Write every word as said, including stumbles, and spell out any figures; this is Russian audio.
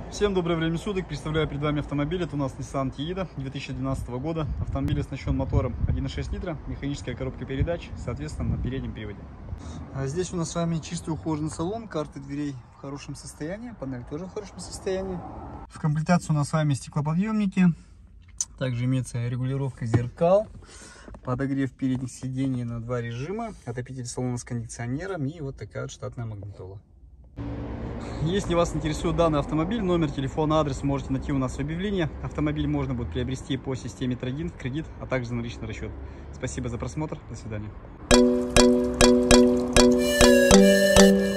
Всем доброе время суток. Представляю перед вами автомобиль. Это у нас Nissan Tiida две тысячи двенадцатого года. Автомобиль оснащен мотором один и шесть литра, механическая коробка передач, соответственно, на переднем приводе. А здесь у нас с вами чистый ухоженный салон, карты дверей в хорошем состоянии, панель тоже в хорошем состоянии. В комплектации у нас с вами стеклоподъемники, также имеется регулировка зеркал, подогрев передних сидений на два режима, отопитель салона с кондиционером и вот такая вот штатная магнитола. Если вас интересует данный автомобиль, номер телефона, адрес можете найти у нас в объявлении. Автомобиль можно будет приобрести по системе трейд-ин в кредит, а также за наличный расчет. Спасибо за просмотр. До свидания.